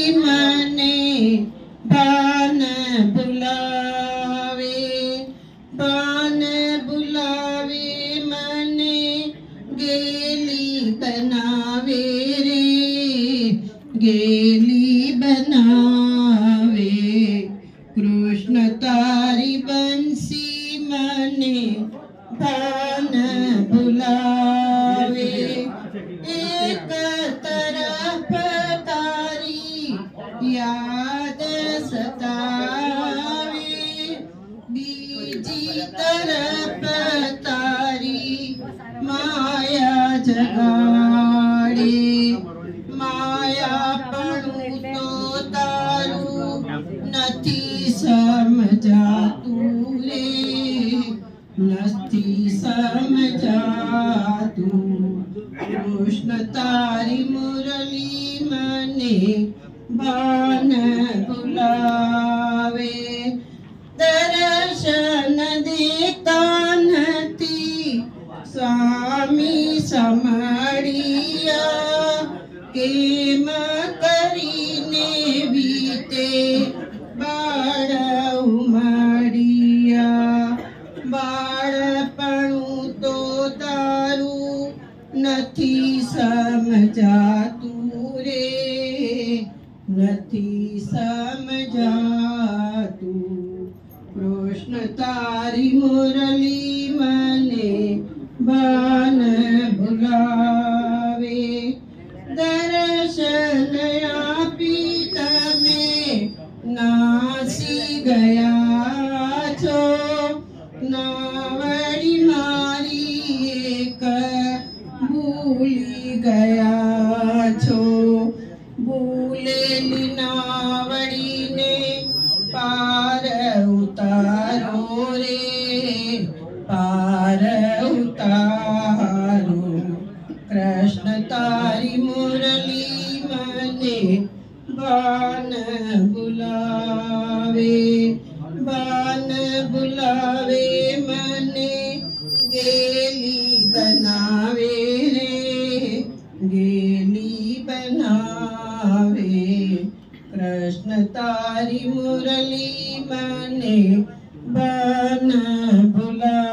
मने बान बुलावे, बान बुलावे मने गेली बनावे रे, गेली बनावे। कृष्ण तारी बंसी मने बान बुलावे, एक तरफ तारी याद सतावे, बीजी तरफ तारी माया जगाड़े। माया पणु तो तारू नथी समजातू रे, नथी समजातू। कृष्ण तारी मुरली मने बान बुलावे, दर्शन देता नथी स्वामी समड़िया, केम करीने बीते बाळ उमड़िया। बाळपणु तो तारू नथी समजातू रे, नथी समजातू। कृष्ण तारी मुरली मने बान बुलावे, दर्शन आपी तमे नासी गया छो, नावड़ी मारी एक भूली गया छो। भूलेली नावड़ी ने पार उतारो रे, पार उतारो। कृष्ण तारी मुरली मने बान बुलावे, बान बुलावे मने गेली बनावे रे, गेली बनावे। कृष्ण तारी मुरली मने बान बुलावे।